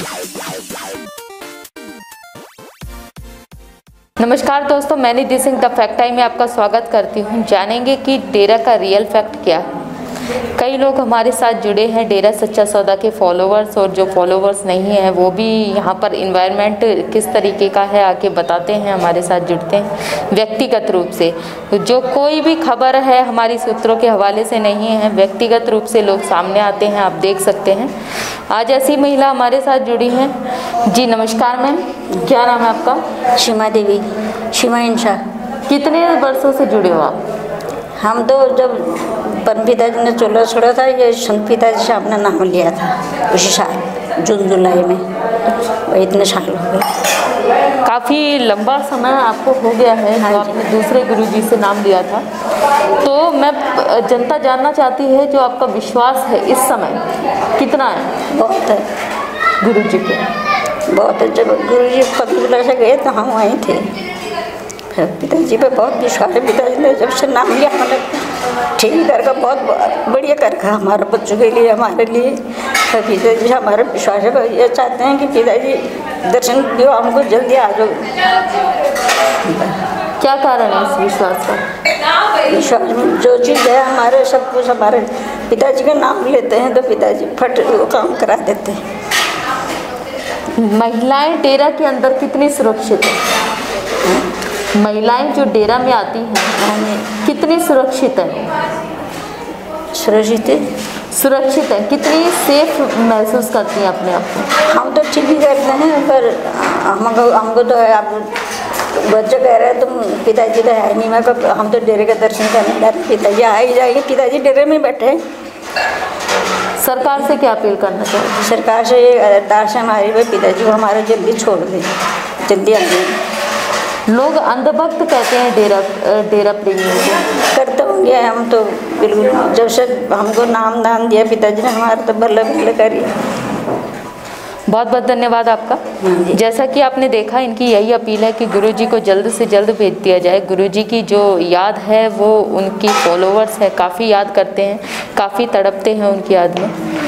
नमस्कार दोस्तों, मैं Nidhi Singh the fact time में आपका स्वागत करती हूँ। जानेंगे कि डेरा का रियल फैक्ट क्या है। कई लोग हमारे साथ जुड़े हैं डेरा सच्चा सौदा के फॉलोवर्स, और जो फॉलोवर्स नहीं हैं वो भी यहाँ पर इन्वायरमेंट किस तरीके का है आके बताते हैं, हमारे साथ जुड़ते हैं व्यक्तिगत रूप से। जो कोई भी खबर है हमारी सूत्रों के हवाले से नहीं है, व्यक्तिगत रूप से लोग सामने आते हैं, आप देख सकते हैं। आज ऐसी महिला हमारे साथ जुड़ी हैं। जी नमस्कार मैम, क्या नाम है आपका? सीमा देवी, सीमा इंशा। कितने वर्षों से जुड़े हो आप? हम तो जब पिताजी ने चूल्हा छोड़ा था, ये संत पिताजी से अपना नाम लिया था उसी साल जून जुलाई में, इतने साल हो गए। काफ़ी लंबा समय आपको हो गया है। हाँ, तो आपने दूसरे गुरुजी से नाम लिया था। तो मैं जनता जानना चाहती है जो आपका विश्वास है इस समय कितना है? बहुत है गुरुजी पे, बहुत है। जब गुरुजी पंचकुला से गए तो हम वहीं थे। फिर पिताजी पे बहुत विश्वास है। पिताजी ने जब से नाम लिया मतलब ठीक कर का बहुत बढ़िया कर का हमारे बच्चों के लिए, हमारे लिए। तो पिताजी हमारा विश्वास है, ये चाहते हैं कि पिताजी दर्शन दो हमको, जल्दी आ जाओ। क्या कारण है इस विश्वास का? विश्वास में जो चीज़ है हमारे सब कुछ, हमारे पिताजी का नाम लेते हैं तो पिताजी फट वो काम करा देते हैं। महिलाएं डेरा के अंदर कितनी सुरक्षित है? महिलाएं जो डेरा में आती हैं कितनी सुरक्षित है? सुरक्षित है, सुरक्षित है, कितनी सेफ महसूस करती हैं अपने आप को? हम तो ठीक ही करते हैं, पर हमको तो आप बच्चे कह रहे हैं तुम पिताजी तो है नहीं, मैं हम तो डेरे का दर्शन करने जा रहे हैं, पिताजी आ ही जाएंगे। पिताजी डेरे में बैठे। सरकार से क्या अपील करना चाहिए? सरकार से ये अरदास है हमारी, भाई पिताजी को हमारे जल्दी छोड़ दें, जल्दी आ जाए। लोग अंधभक्त कहते हैं डेरा प्रेमियों को। करते होंगे, हम तो बिल्कुल जब से हमको नाम दान दिया पिताजी ने हमारा तो भले भले करिए। बहुत बहुत धन्यवाद आपका। जैसा कि आपने देखा, इनकी यही अपील है कि गुरुजी को जल्द से जल्द भेज दिया जाए। गुरुजी की जो याद है वो उनकी फॉलोवर्स है काफ़ी याद करते हैं, काफ़ी तड़पते हैं उनकी याद में।